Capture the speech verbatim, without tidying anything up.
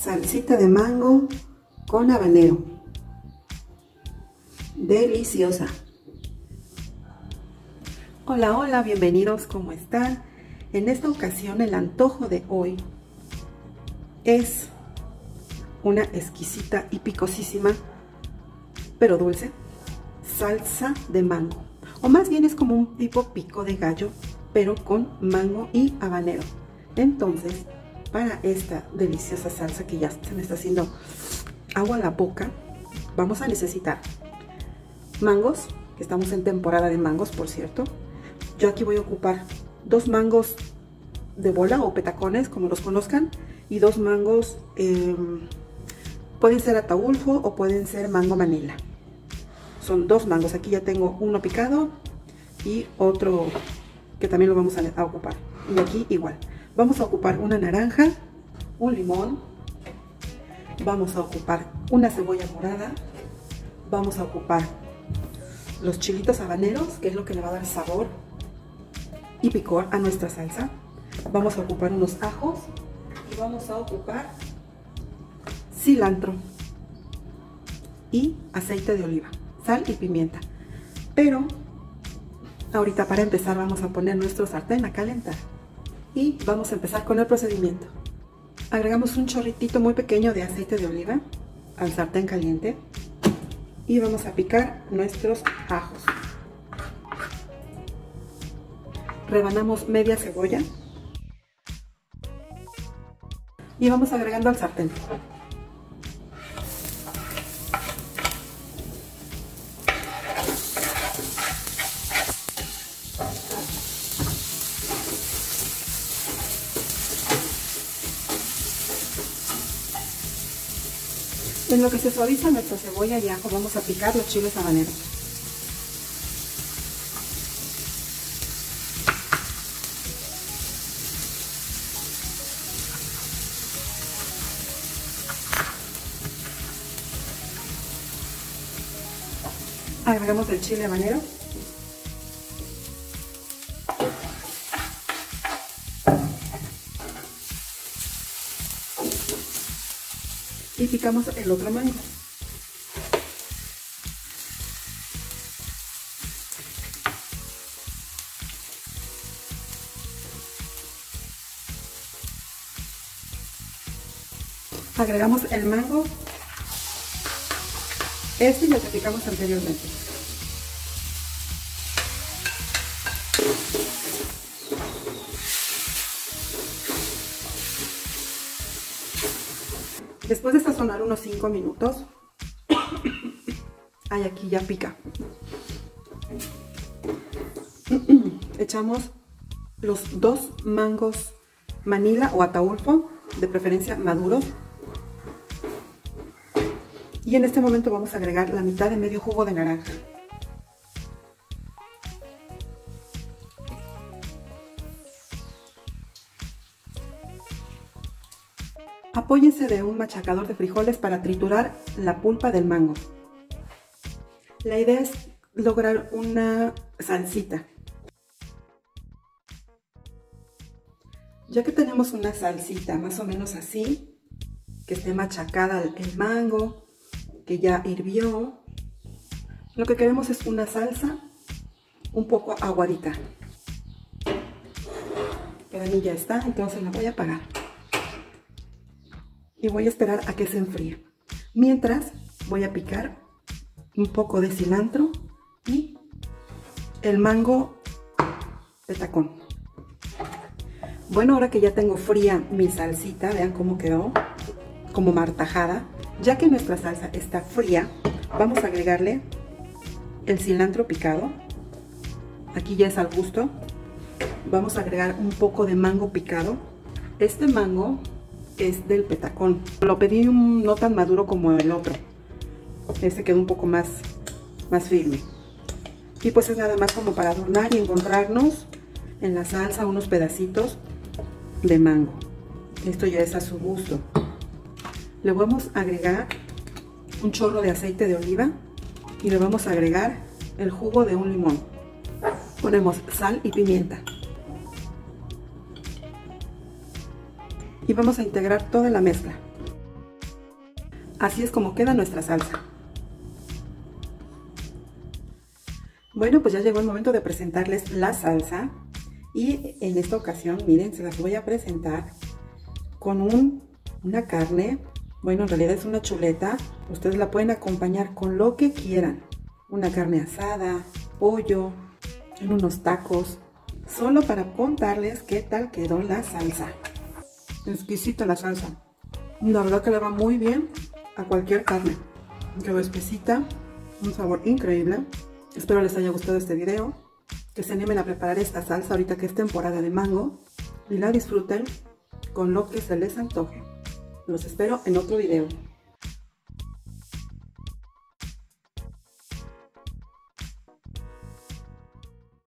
salsita de mango con habanero. Deliciosa. Hola, hola, bienvenidos, ¿cómo están? En esta ocasión el antojo de hoy es una exquisita y picosísima, pero dulce, salsa de mango. O más bien es como un tipo pico de gallo, pero con mango y habanero. Entonces, para esta deliciosa salsa que ya se me está haciendo agua a la boca, vamos a necesitar mangos, que estamos en temporada de mangos, por cierto. Yo aquí voy a ocupar dos mangos de bola o petacones, como los conozcan, y dos mangos, eh, pueden ser ataulfo o pueden ser mango manila. Son dos mangos, aquí ya tengo uno picado y otro que también lo vamos a, a ocupar. Y aquí igual. Vamos a ocupar una naranja, un limón, vamos a ocupar una cebolla morada, vamos a ocupar los chilitos habaneros, que es lo que le va a dar sabor y picor a nuestra salsa. Vamos a ocupar unos ajos y vamos a ocupar cilantro y aceite de oliva, sal y pimienta. Pero ahorita, para empezar, vamos a poner nuestro sartén a calentar y vamos a empezar con el procedimiento. Agregamos un chorritito muy pequeño de aceite de oliva al sartén caliente y vamos a picar nuestros ajos. Rebanamos media cebolla y vamos agregando al sartén. En lo que se suaviza nuestra cebolla y ajo, vamos a picar los chiles habaneros. Agregamos el chile habanero. Y picamos el otro mango. Agregamos el mango, este y el que picamos anteriormente. Después de sazonar unos cinco minutos, ay, aquí ya pica. Echamos los dos mangos manila o ataulfo, de preferencia maduros. Y en este momento vamos a agregar la mitad de medio jugo de naranja. Apóyense de un machacador de frijoles para triturar la pulpa del mango. La idea es lograr una salsita. Ya que tenemos una salsita más o menos así, que esté machacada el mango, que ya hirvió, lo que queremos es una salsa un poco aguadita. Para mí ya está, entonces la voy a apagar. Y voy a esperar a que se enfríe. Mientras voy a picar un poco de cilantro y el mango petacón. Bueno, ahora que ya tengo fría mi salsita, vean cómo quedó, como martajada. Ya que nuestra salsa está fría, vamos a agregarle el cilantro picado. Aquí ya es al gusto. Vamos a agregar un poco de mango picado. Este mango es del petacón. Lo pedí un, no tan maduro como el otro. Este quedó un poco más, más firme. Y pues es nada más como para adornar y encontrarnos en la salsa unos pedacitos de mango. Esto ya es a su gusto. Le vamos a agregar un chorro de aceite de oliva y le vamos a agregar el jugo de un limón. Ponemos sal y pimienta. Y vamos a integrar toda la mezcla. así es como queda nuestra salsa. Bueno, pues ya llegó el momento de presentarles la salsa. Y en esta ocasión, miren, se las voy a presentar con un, una carne. Bueno, en realidad es una chuleta. Ustedes la pueden acompañar con lo que quieran. Una carne asada, pollo, en unos tacos. Solo para contarles qué tal quedó la salsa. Exquisita la salsa. La verdad que le va muy bien a cualquier carne. Quedó espesita, un sabor increíble. Espero les haya gustado este video. Que se animen a preparar esta salsa ahorita que es temporada de mango. Y la disfruten con lo que se les antoje. Los espero en otro video.